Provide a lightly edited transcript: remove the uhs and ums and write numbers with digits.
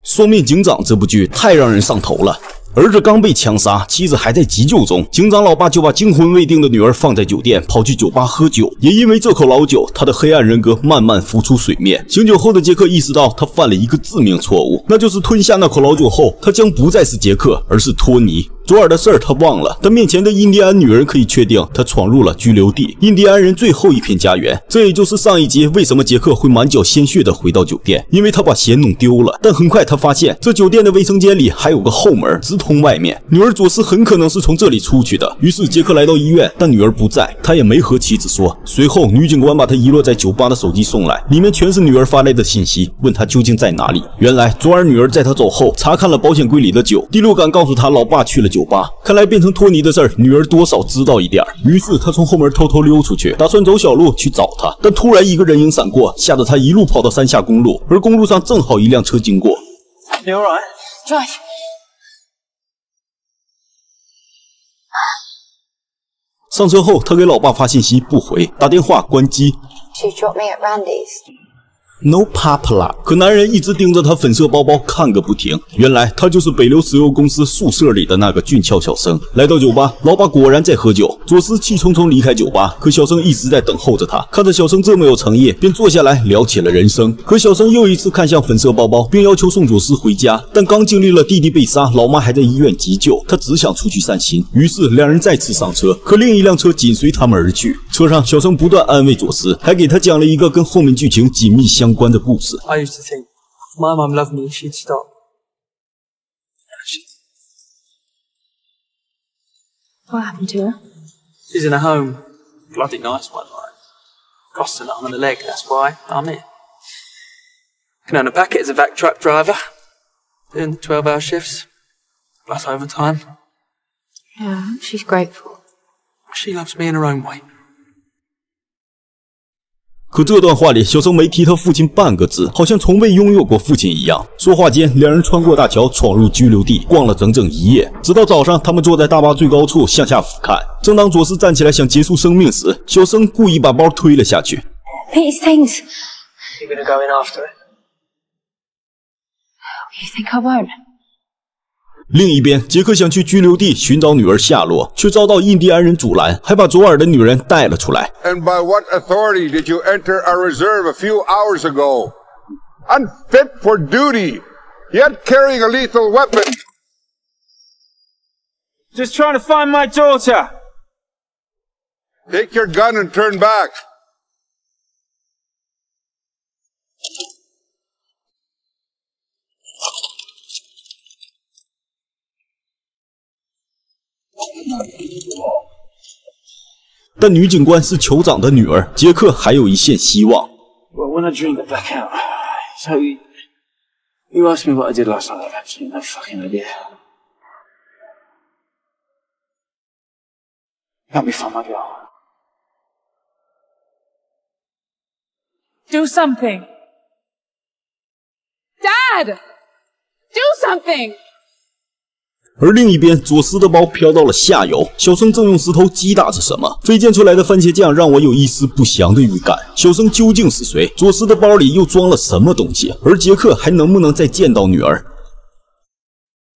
双面警长这部剧太让人上头了。儿子刚被枪杀，妻子还在急救中，警长老爸就把惊魂未定的女儿放在酒店，跑去酒吧喝酒。也因为这口老酒，他的黑暗人格慢慢浮出水面。醒酒后的杰克意识到他犯了一个致命错误，那就是吞下那口老酒后，他将不再是杰克，而是托尼。昨晚的事儿他忘了，但面前的印第安女人可以确定他闯入了拘留地，印第安人最后一片家园。这也就是上一集为什么杰克会满脚鲜血的回到酒店，因为他把鞋弄丢了。但很快他发现这酒店的卫生间里还有个后门直通外面，女儿佐斯很可能是从这里出去的。于是杰克来到医院，但女儿不在，他也没和妻子说。随后女警官把他遗落在酒吧的手机送来，里面全是女儿发来的信息，问他究竟在哪里。原来昨晚女儿在他走后查看了保险柜里的酒，第六感告诉他老爸去了酒吧。看来变成托尼的事儿，女儿多少知道一点。于是他从后门偷偷溜出去，打算走小路去找他。但突然一个人影闪过，吓得他一路跑到山下公路，而公路上正好一辆车经过。 You all right? Drive. 上车后，他给老爸发信息不回，打电话关机。 She dropped me at Randy's. No papla， 可男人一直盯着他粉色包包看个不停。原来他就是北流石油公司宿舍里的那个俊俏小生。来到酒吧，老爸果然在喝酒。佐斯气冲冲离开酒吧，可小生一直在等候着他。看着小生这么有诚意，便坐下来聊起了人生。可小生又一次看向粉色包包，并要求送佐斯回家。但刚经历了弟弟被杀，老妈还在医院急救，他只想出去散心。于是两人再次上车，可另一辆车紧随他们而去。车上，小生不断安慰佐斯，还给他讲了一个跟后面剧情紧密相关的故事。 I used to think if my mum loved me, she'd stop. What happened to her? She's in a home. Bloody nice one, like. Cost an arm and a leg, that's why I'm here. Can earn a packet as a vac truck driver. Doing the 12-hour shifts. Plus overtime. Yeah, she's grateful. She loves me in her own way. 可这段话里，小生没提他父亲半个字，好像从未拥有过父亲一样。说话间，两人穿过大桥，闯入拘留地，逛了整整一夜。直到早上，他们坐在大巴最高处向下俯瞰。正当佐斯站起来想结束生命时，小生故意把包推了下去。 Pete's things. You gonna go in after it? You think I won't? 另一边，杰克想去拘留地寻找女儿下落，却遭到印第安人阻拦，还把左耳的女人带了出来。 And by what authority did you enter our reserve a few hours ago? Unfit for duty, yet carrying a lethal weapon. Just trying to find my daughter. Take your gun and turn back. 但女警官是酋长的女儿，杰克还有一线希望。 Well, when I dream it back out, so you asked me what I did last night. I've absolutely no fucking idea. Help me find my girl. Do something. Dad! Do something! 而另一边，佐斯的包飘到了下游，小生正用石头击打着什么，飞溅出来的番茄酱让我有一丝不祥的预感。小生究竟是谁？佐斯的包里又装了什么东西？而杰克还能不能再见到女儿？